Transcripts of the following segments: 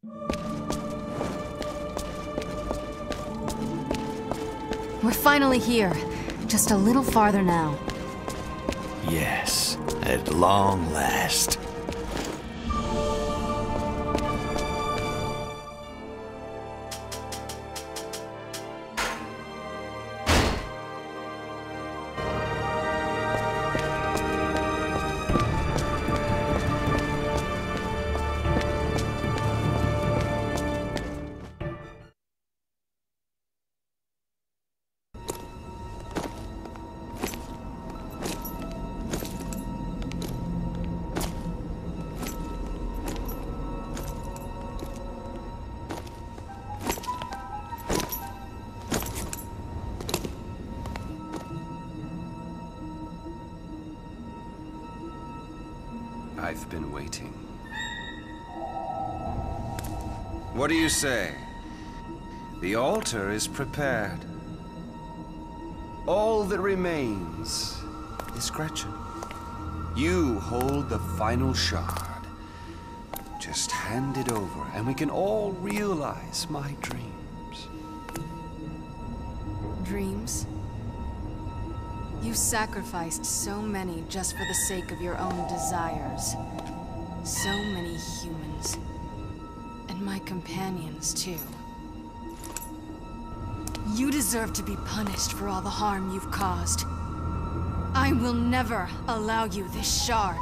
We're finally here. Just a little farther now. Yes, at long last. I've been waiting. What do you say? The altar is prepared. All that remains is Gretchen. You hold the final shard. Just hand it over, and we can all realize my dreams. Dreams? You sacrificed so many just for the sake of your own desires. So many humans. And my companions, too. You deserve to be punished for all the harm you've caused. I will never allow you this shard.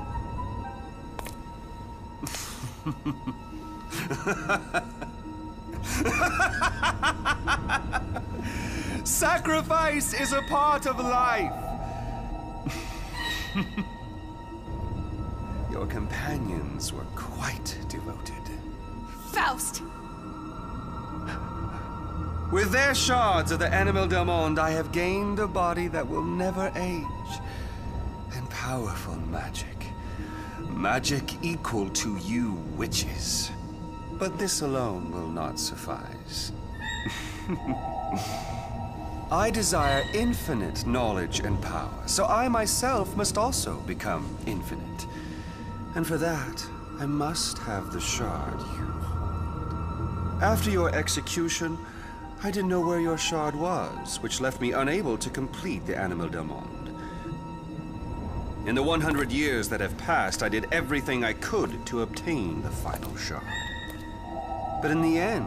Sacrifice is a part of life. Your companions were quite devoted. Faust! With their shards of the Animal del Monde, I have gained a body that will never age. And powerful magic. Magic equal to you witches. But this alone will not suffice. I desire infinite knowledge and power, so I myself must also become infinite. And for that, I must have the shard you hold. After your execution, I didn't know where your shard was, which left me unable to complete the Animal del Monde. In the 100 years that have passed, I did everything I could to obtain the final shard. But in the end,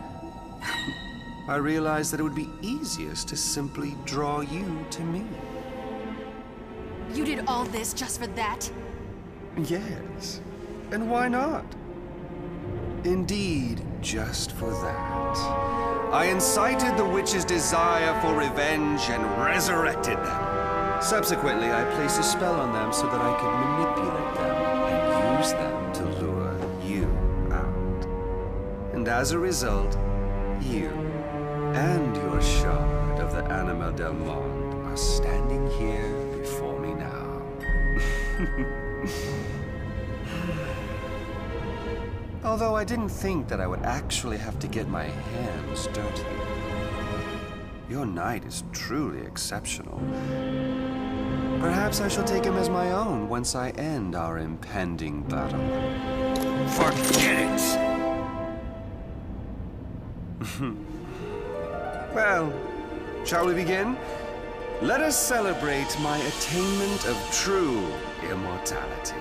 I realized that it would be easiest to simply draw you to me. You did all this just for that? Yes. And why not? Indeed, just for that. I incited the witch's desire for revenge and resurrected them. Subsequently, I placed a spell on them so that I could manipulate them and use them to lure you out. And as a result, you and your shard of the Animal del Monde are standing here before me now. Although I didn't think that I would actually have to get my hands dirty. Your knight is truly exceptional. Perhaps I shall take him as my own once I end our impending battle. Forget it! Well, shall we begin? Let us celebrate my attainment of true immortality.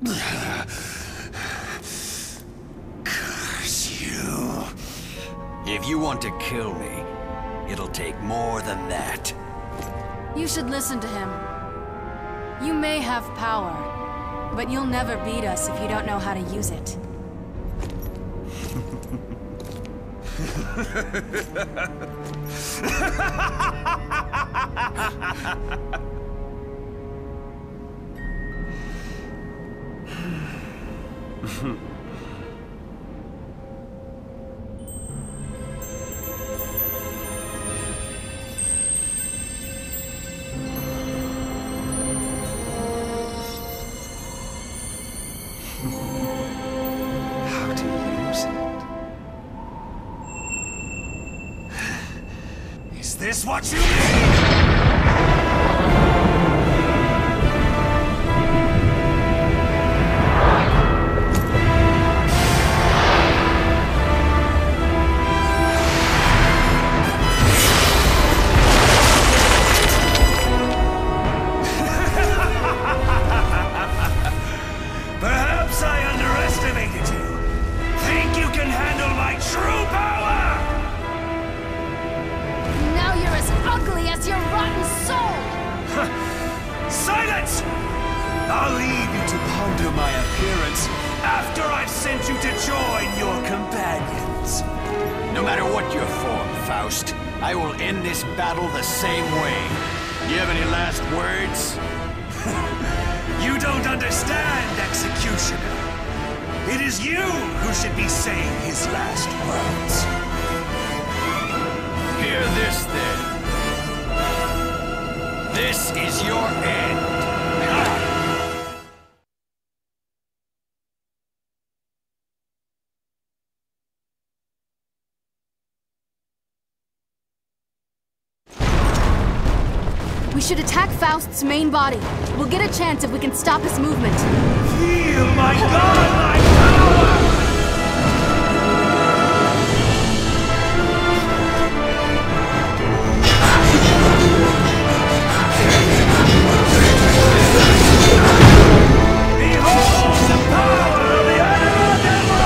Curse you. If you want to kill me, it'll take more than that. You should listen to him. You may have power, but you'll never beat us if you don't know how to use it. How to use it? Is this what you mean? Perhaps I underestimated you. Think you can handle my true power? Now you're as ugly as your rotten soul! Silence! I'll leave you to ponder my appearance after I've sent you to join your companions. No matter what your form, Faust, I will end this battle the same way. Do you have any last words? You don't understand, Executioner. It is you who should be saying his last words. Hear this, then. This is your end. Ha! We should attack Faust's main body. We'll get a chance if we can stop his movement. Feel my godlike power! Behold the power of the Animal Devil!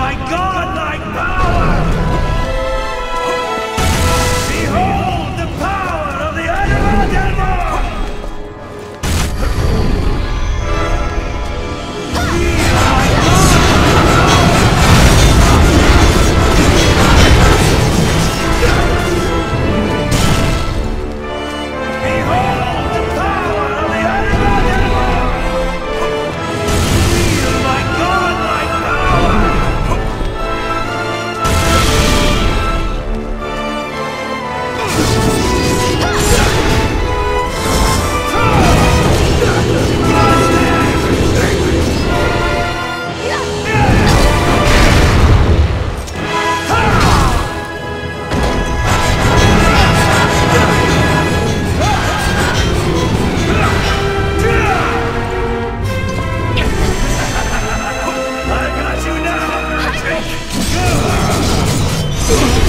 my godlike power! Behold the power of the Underworld! I got you now!